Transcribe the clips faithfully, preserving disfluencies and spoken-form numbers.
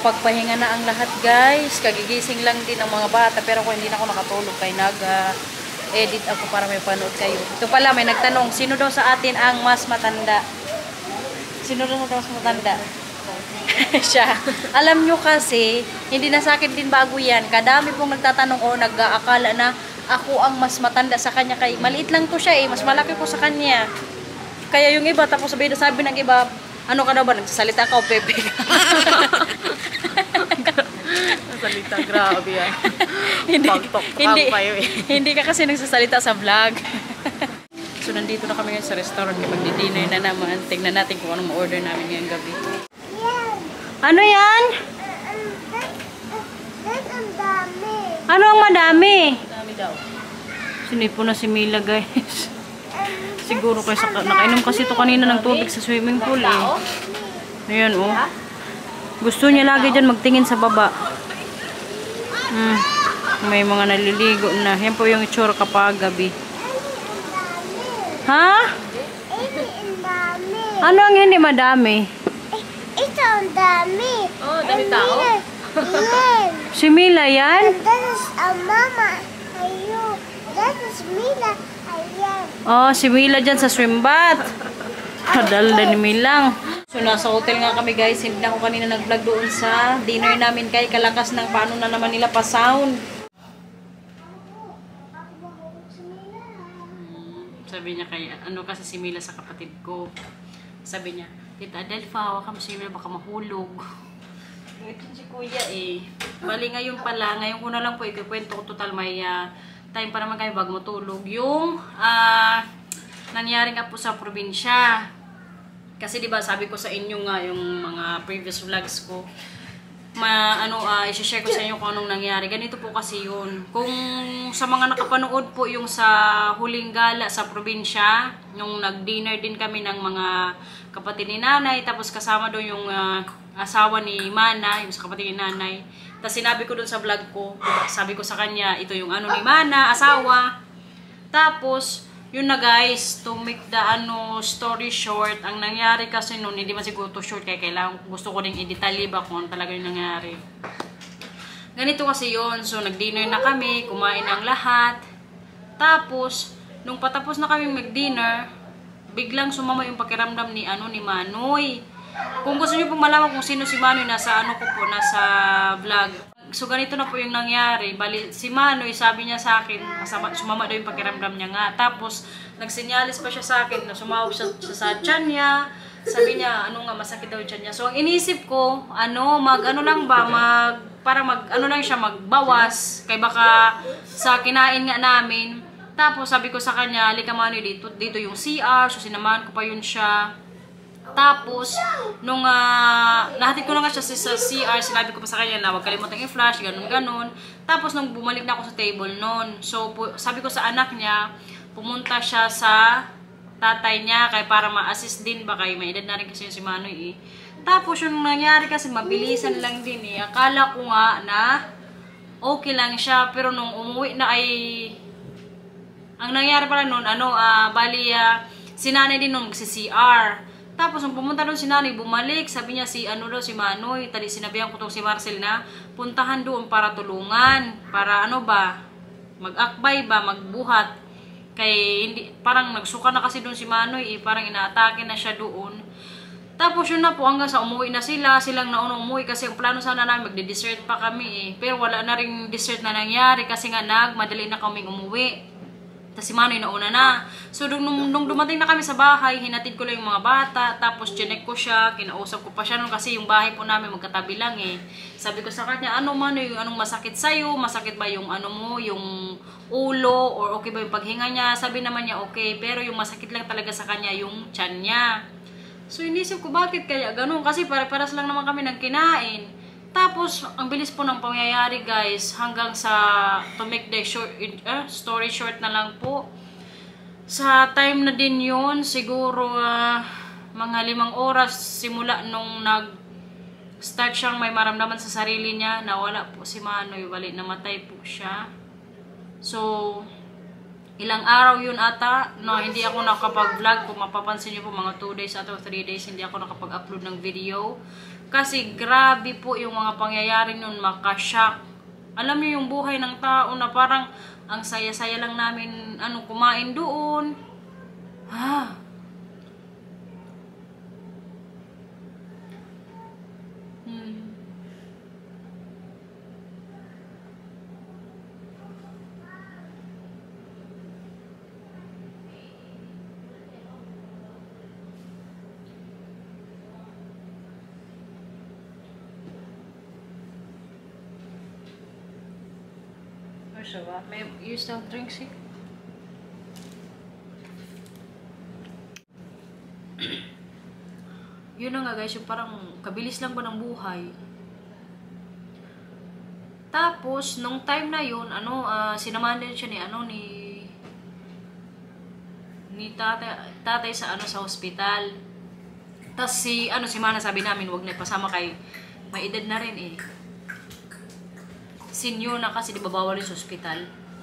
nakapagpahinga na ang lahat guys. Kagigising lang din ang mga bata pero ako hindi na ako nakatulog kay nag-edit ako para may panood kayo. Ito pala may nagtanong, sino daw sa atin ang mas matanda? Sino daw mas matanda? Siya. Alam nyo kasi, hindi na sa akin din bago yan. Kadami pong nagtatanong o nag-aakala na ako ang mas matanda sa kanya. Kay maliit lang to siya eh, mas malaki ko sa kanya. Kaya yung iba, tapos sabi, sabi ng iba, ano ka daw ba? Nagsasalita ka o pepe ka? Nagsasalita, grabe yan. hindi, hindi, eh. hindi ka kasi nagsasalita sa vlog. So, nandito na kami ngayon sa restaurant. Magdi-dinner na naman. Tingnan natin kung anong ma-order namin ngayong gabi. Ano yan? Ano ang madami? Madami daw. Sinipo na si Mila, guys. Siguro kasi nakainom kasi ito kanina ng tubig sa swimming pool eh. Ayan oh. Gusto niya lagi dyan magtingin sa baba. Hmm. May mga naliligo na. Yan po yung itsura kapag gabi. Ha? Ano ang hindi madami? Ito ang dami. Oh, dami tao. Si Mila yan? And that is a mama. Ayo. That is Mila. Ayan. Oh, si Mila dyan sa swim bath. Padal na ni Milang. So, nasa hotel nga kami guys. Hindi na ako kanina nag-vlog doon sa dinner namin kay kalakas ng paano na naman nila pa-sound. Sabi niya kay, ano kasi si Mila sa kapatid ko. Sabi niya, Tita Adelfa, huwag ka mo si Mila, baka mahulog. Ito si Kuya eh. Bali ngayon pala, ngayon ko na lang po ikikwento ko total may uh, time pa naman kayo bago matulog. Yung uh, nangyari nga po sa probinsya. Kasi diba sabi ko sa inyo nga yung mga previous vlogs ko, ma ano uh, i-share ko sa inyo kung anong nangyari. Ganito po kasi yun. Kung sa mga nakapanood po yung sa huling gala sa probinsya, yung nag-dinner din kami ng mga kapatid ni nanay, tapos kasama doon yung uh, asawa ni Mana, yung sa kapatid ni nanay. Tapos sinabi ko doon sa vlog ko, sabi ko sa kanya, ito yung ano ni Mana, asawa. Tapos, yun na guys, to make the ano, story short, ang nangyari kasi noon, hindi man siguro to short, kaya kailangan, gusto ko rin i-detalye ba kung ano talaga yung nangyari. Ganito kasi yun, so nag-dinner na kami, kumain ang lahat. Tapos, nung patapos na kami mag-dinner, biglang sumama yung pakiramdam ni ano ni Manoy. Kung gusto niyo pong malaman kung sino si Manoy, nasa ano ko po, nasa vlog. So ganito na po yung nangyari. Bali, si Manoy, sabi niya sa akin, masama, sumama daw yung pakiramdam niya nga. Tapos, nagsinyalis pa siya sa akin na sumawag siya, siya sa tiyan niya. Sabi niya, ano nga, masakit daw yung tiyan niya. So, ang inisip ko, ano, mag, ano lang ba, mag, para mag, ano lang siya, magbawas. Kaya baka sa kinain nga namin. Tapos, sabi ko sa kanya, halika Manoy, dito, dito yung C R. So, sinamahan ko pa yun siya. Tapos, nung uh, nahatid ko na nga siya sa C R, sinabi ko pa sa kanya na huwag kalimutan i-flash, ganun-ganun. Tapos, nung bumalik na ako sa table noon, so, sabi ko sa anak niya, pumunta siya sa tatay niya, kaya para ma-assist din, baka may edad na rin kasi si Manoy eh. Tapos, yung nangyari kasi, mabilisan lang din eh. Akala ko nga na okay lang siya, pero nung umuwi na ay... Ang nangyari pala noon, ano, uh, bali, uh, si nanay din nung si C R. Tapos, nung pumunta doon si nanay, bumalik, sabi niya si, ano daw, si Manoy, tali, sinabihan ko to si Marcel na, puntahan doon para tulungan, para ano ba, mag-akbay ba, magbuhat. Kay, hindi, parang nagsuka na kasi doon si Manoy, eh, parang inaatake na siya doon. Tapos, yun na po, hanggang sa umuwi na sila, silang naunang umuwi, kasi ang plano sana namin, magde-dessert pa kami eh. Pero wala na rin dessert na nangyari, kasi nga nagmadali na kaming umuwi. Tapos si Manoy nauna na. So, nung, nung dumating na kami sa bahay, hinatid ko lang yung mga bata. Tapos, chinek ko siya. Kinausap ko pa siya nun kasi yung bahay po namin magkatabi lang eh. Sabi ko sa kanya, ano Manoy, anong masakit sa'yo? Masakit ba yung ano mo, yung ulo? Or okay ba yung paghinga niya? Sabi naman niya, okay. Pero yung masakit lang talaga sa kanya, yung tiyan niya. So, inisip ko, bakit kaya ganun? Kasi pare-paras lang naman kami ng kinain. Tapos, ang bilis po ng pangyayari guys, hanggang sa, to make the short, uh, story short na lang po, sa time na din yun, siguro uh, mga limang oras simula nung nag-start siyang may maramdaman sa sarili niya, nawala po si Manoy, bali, namatay po siya. So, ilang araw yun ata, no, hindi ako nakapag-vlog, kung mapapansin niyo po mga two days at three days, hindi ako nakapag-upload ng video. Kasi grabe po yung mga pangyayari nun, makashock. Alam niyo yung buhay ng tao na parang ang saya-saya lang namin ano kumain doon. Ha? Hmm. So, uh, may you still drink sick? Yun na nga guys, yung parang kabilis lang ba ng buhay. Tapos, nung time na yun, ano, uh, sinamahan din siya ni, ano, ni, ni tatay, tatay sa, ano, sa hospital. Tapos si, ano, si Mana sabi namin, wag na ipasama kay, may edad na rin eh. Senior na kasi, di ba bawal sa hospital?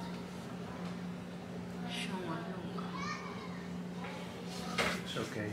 It's okay.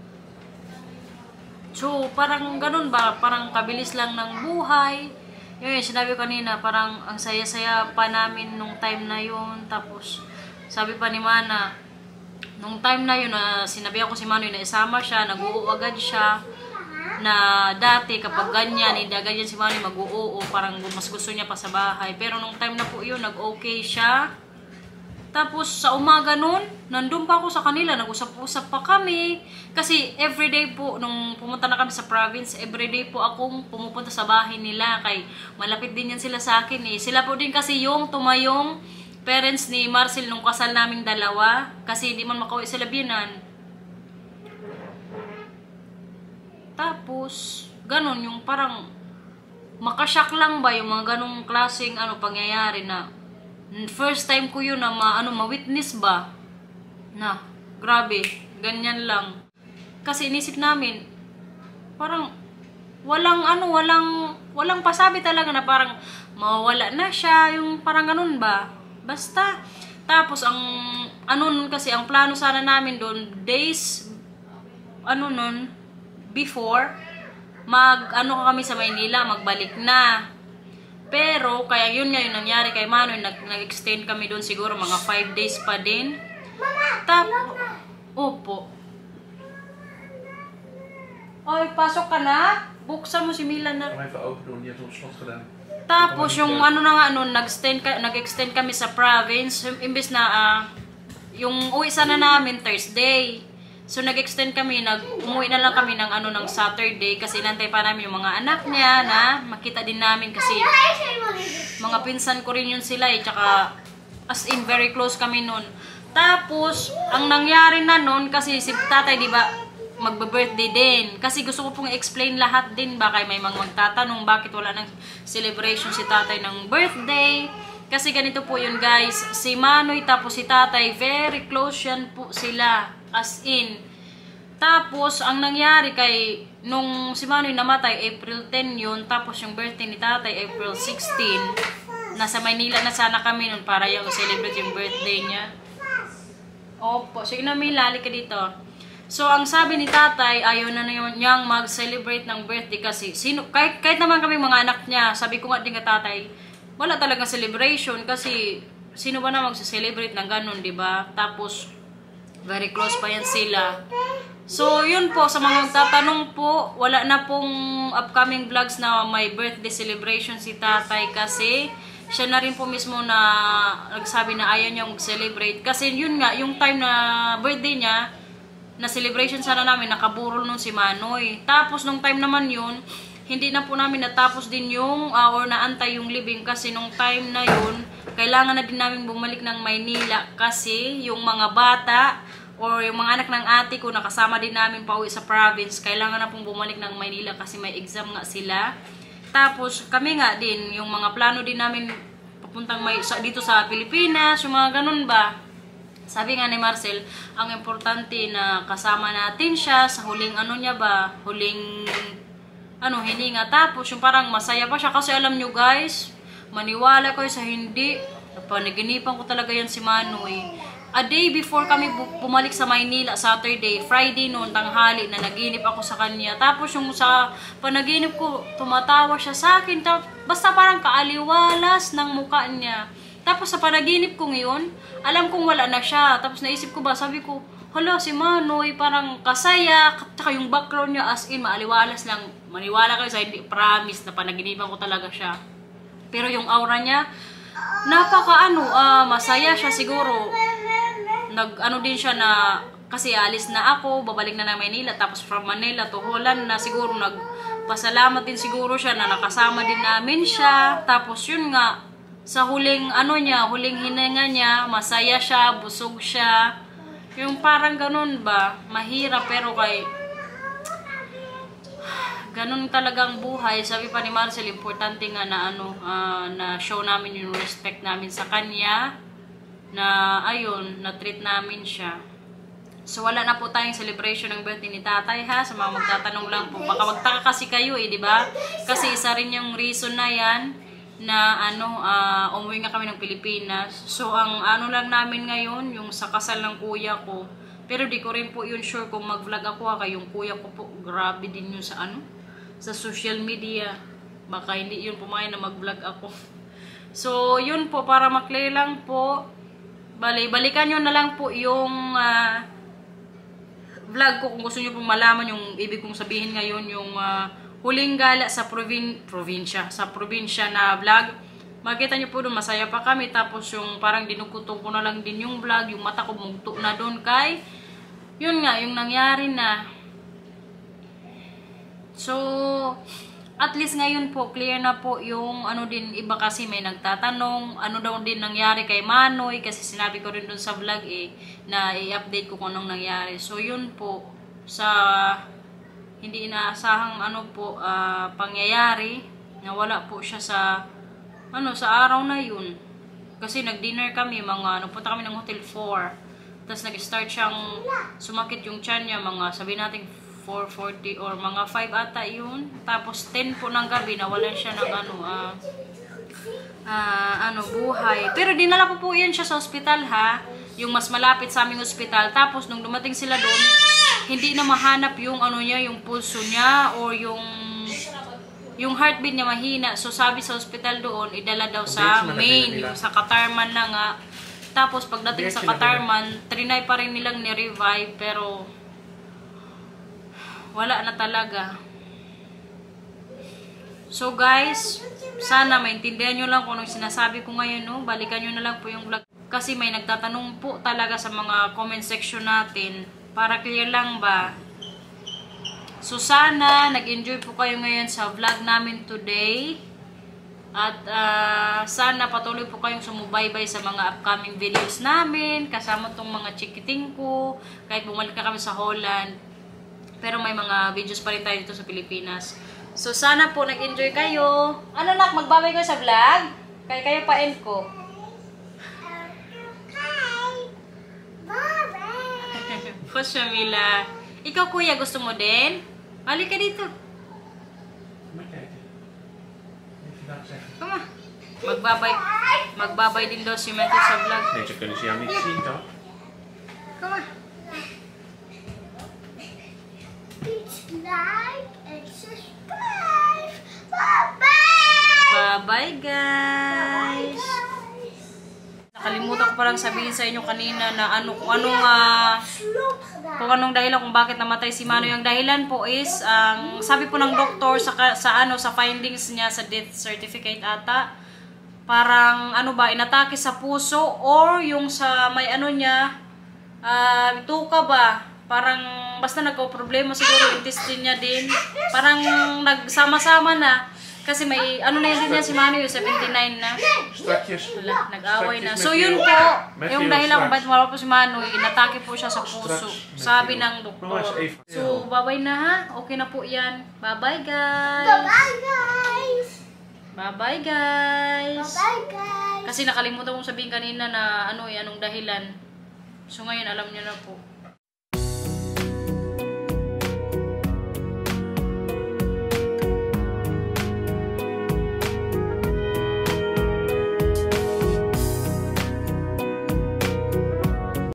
So, parang ganun ba? Parang kabilis lang ng buhay. Yun, sinabi ko kanina, parang ang saya-saya pa namin nung time na yun. Tapos, sabi pa ni Mana, nung time na yun, uh, sinabi ako si Manoy na isama siya, nag-uo agad siya. Na dati kapag ganyan, hindi agad yan si Manoy mag-uo, parang mas gusto niya pa sa bahay. Pero nung time na po yun, nag-okay siya. Tapos sa umaga nun, nandun pa ako sa kanila, nag-usap-usap pa kami. Kasi everyday po, nung pumunta na kami sa province, everyday po akong pumupunta sa bahay nila. Kay malapit din yan sila sa akin eh. Sila po din kasi yung tumayong parents ni Marcel nung kasal naming dalawa. Kasi di man makauwi sila binan. Tapos, ganun, yung parang makashock lang ba yung mga ganung klaseng ano, pangyayari na first time ko yun na ma, ano, ma-witness ba na grabe, ganyan lang. Kasi inisip namin, parang walang ano, walang, walang pasabi talaga na parang mawala na siya, yung parang ganun ba. Basta, tapos ang ano nun kasi, ang plano sana namin doon, days, ano nun, before, mag, ano kami sa Maynila, magbalik na. Pero, kaya yun nga yung nangyari kay Manoy, nag-extend kami doon siguro mga five days pa din. Tapos, opo. Oy, pasok ka na? Buksan mo si Milan na. Kan even open doen, je hebt op slot gedaan. Tapos, yung ano na nga, ano, nag-extend, nag-extend kami sa province, imbes na, uh, yung uwi sana namin Thursday. So, nag-extend kami, nag-umuwi na lang kami ng ano ng Saturday kasi inantay pa namin yung mga anak niya na makita din namin kasi mga pinsan ko rin yun sila eh, tsaka as in very close kami nun. Tapos, ang nangyari na nun kasi si tatay di ba magbe-birthday din. Kasi gusto ko pong i-explain lahat din ba kay may mga magtatanong bakit wala nang celebration si tatay ng birthday. Kasi ganito po yun guys, si Manoy tapos si tatay, very close yan po sila. As in. Tapos, ang nangyari kay, nung si Manoy namatay, April ten yun. Tapos, yung birthday ni tatay, April sixteen. Nasa Maynila na sana kami nun para yung celebrate yung birthday niya. Opo. Sige na, Mila, halika dito. So, ang sabi ni tatay, ayaw na naman niyang mag-celebrate ng birthday kasi, sino, kahit, kahit naman kami mga anak niya, sabi ko nga din ka tatay, wala talaga celebration kasi, sino ba na mag-celebrate ng ganun, diba? Tapos, very close pa yan sila. So, yun po, sa mga magtatanong po, wala na pong upcoming vlogs na may birthday celebration si tatay kasi siya na rin po mismo na nagsabi na ayaw niya mag-celebrate. Kasi yun nga, yung time na birthday niya, na celebration sana namin, nakaburol nun si Manoy. Tapos, nung time naman yun, hindi na po namin natapos din yung, uh, or naantay yung living kasi nung time na yun, kailangan na din namin bumalik ng Maynila kasi yung mga bata, or yung mga anak ng ate ko, nakasama din namin pauwi sa province. Kailangan na pong bumalik ng Maynila kasi may exam nga sila. Tapos, kami nga din, yung mga plano din namin papuntang may, sa, dito sa Pilipinas, yung mga ganun ba. Sabi nga ni Marcel, ang importante na kasama natin siya sa huling ano niya ba, huling ano, hininga. Tapos, yung parang masaya pa siya kasi alam nyo guys, maniwala kayo sa hindi, napanaginipan ko talaga yan si Manoy. a day before kami bu- bumalik sa Maynila, Saturday, Friday noon, tanghali, na naginip ako sa kanya. Tapos yung sa panaginip ko, tumatawa siya sa akin. Tapos, basta parang kaaliwalas ng mukha niya. Tapos sa panaginip ko ngayon, alam kong wala na siya. Tapos naisip ko ba, sabi ko, hala, si Manoy, parang kasaya. Tsaka yung background niya, as in, maaliwalas lang. Maniwala kayo sa hindi, promise na panaginipan ko talaga siya. Pero yung aura niya, napaka ano, uh, masaya siya siguro. Nag ano din siya na, kasi alis na ako, babalik na na Manila, tapos from Manila to Holland na siguro nagpasalamat din siguro siya na nakasama din namin siya. Tapos yun nga, sa huling ano niya, huling hininga niya, masaya siya, busog siya. Yung parang ganun ba, mahirap pero kay ganun talagang buhay. Sabi pa ni Marcel, importante nga na ano, uh, na show namin yung respect namin sa kanya, na ayun, na-treat namin siya. So wala na po tayong celebration ng birthday ni tatay ha, sa mga magtatanong lang po. Baka magtaka kasi kayo eh, di ba? Kasi isa rin yung reason na yan, na ano, uh, umuwi nga kami ng Pilipinas. So ang ano lang namin ngayon, yung sa kasal ng kuya ko. Pero di ko rin po yun sure kung mag-vlog ako ha, kaya yung kuya ko po, grabe din yun sa ano, sa social media. Baka hindi yun pumayag na mag-vlog ako. So yun po, para maklear lang po, bali, balikan nyo na lang po yung uh, vlog ko kung gusto nyo pong malaman yung ibig kong sabihin ngayon, yung uh, huling gala sa provin probinsya, sa probinsya na vlog. Makita nyo po doon, masaya pa kami. Tapos yung parang dinukutong ko na lang din yung vlog, yung mata ko mugto na doon kay, yun nga, yung nangyari na. So, at least ngayon po, clear na po yung ano din, iba kasi may nagtatanong, ano daw din nangyari kay Manoy, kasi sinabi ko rin doon sa vlog eh, na i-update ko kung anong nangyari. So, yun po, sa hindi inaasahang ano po, uh, pangyayari, na wala po siya sa, ano, sa araw na yun. Kasi nag-dinner kami, mga, nagpunta kami ng Hotel four, tapos nag-start siyang sumakit yung tiyan niya, mga, sabi natin, four forty or mga five ata yun. Tapos ten po ng gabi, nawalan siya ng ano, ah, uh, uh, ano, buhay. Pero dinala ko po yan siya sa ospital ha, yung mas malapit sa aming ospital. Tapos nung dumating sila doon, hindi na mahanap yung ano niya, yung pulso niya or yung yung heartbeat niya mahina. So sabi sa ospital doon, idala daw sa main, yung sa Katarman na nga. Tapos pagdating sa Katarman, trinay pa rin nilang ni-revive pero wala na talaga. So guys, sana maintindihan nyo lang kung anong sinasabi ko ngayon, no? Balikan nyo na lang po yung vlog. Kasi may nagtatanong po talaga sa mga comment section natin. Para clear lang ba? So sana nag-enjoy po kayo ngayon sa vlog namin today. At uh, sana patuloy po kayong sumubaybay sa mga upcoming videos namin. Kasama tong mga chikiting ko. Kahit bumalik na kami sa Holland. Pero may mga videos pa rin tayo dito sa Pilipinas. So sana po nag-enjoy kayo. Ano nak, magbabay ko sa vlog? Kaya kayo pa end ko. Push Mila. Ikaw kuya, gusto mo din? Balik ka dito. Come on. Magbabay. Magbabay din daw si Matthew sa vlog. Nee, ze kunnen ze jou niet zien, toch? Come on. Like and subscribe. Bye-bye! Bye-bye guys! Nakalimutan ko palang sabihin sa inyo kanina na ano, kung anong uh, kung anong dahilan kung bakit namatay si Manoy. Yung dahilan po is ang um, sabi po ng doktor sa, sa ano sa findings niya sa death certificate ata, parang ano ba, inatake sa puso or yung sa may ano niya, uh, tuka ba, parang basta nagko-problema siguro intestine niya din, parang nagsama-sama na. Kasi may, ano na yun din yan si Manoy, yung seventy-nine na. Wala, nag-away na. So yun po, yung dahilan kung bakit wala po si Manoy, inatake po siya sa puso. Sabi ng doktor. So, bye-bye na ha. Okay na po yan. Bye-bye guys. Bye-bye, guys. Bye-bye guys. Bye-bye, guys. Kasi nakalimutan kong sabihin kanina na ano, eh, anong dahilan. So ngayon, alam niyo na po.